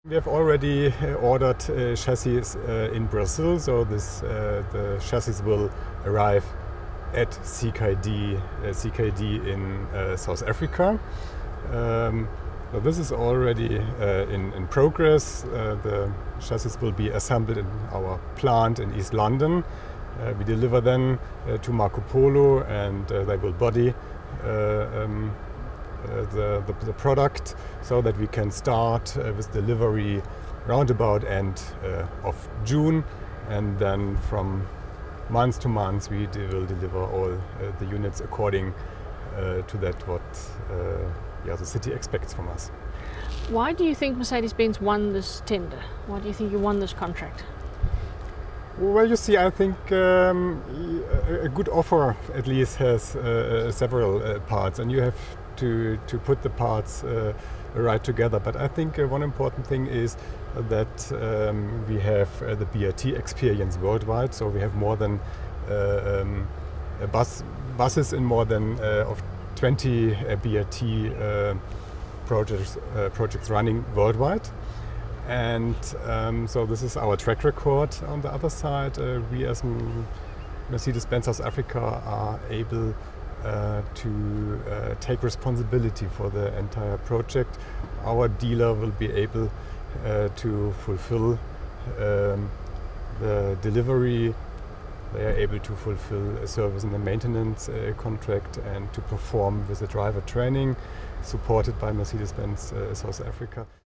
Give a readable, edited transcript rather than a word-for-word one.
We have already ordered chassis in Brazil, so the chassis will arrive at CKD in South Africa. So this is already in progress. The chassis will be assembled in our plant in East London. We deliver them to Marco Polo, and they will body the product so that we can start with delivery roundabout end of June, and then from month to month we will deliver all the units according to that what the city expects from us. Why do you think Mercedes-Benz won this tender? Why do you think you won this contract? Well, you see, I think a good offer at least has several parts, and you have to put the parts right together. But I think one important thing is that we have the BRT experience worldwide. So we have more than buses in more than of 20 BRT projects running worldwide. And so this is our track record. On the other side, we as Mercedes-Benz South Africa are able to take responsibility for the entire project. Our dealer will be able to fulfill the delivery. They are able to fulfill a service and a maintenance contract and to perform with the driver training supported by Mercedes-Benz South Africa.